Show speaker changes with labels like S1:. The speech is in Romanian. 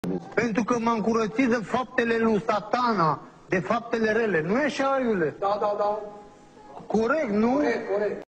S1: Pentru că m-am curățit de faptele lui Satana, de faptele rele. Nu e așa, Iule?
S2: Da.
S1: Corect, nu?
S2: Corect.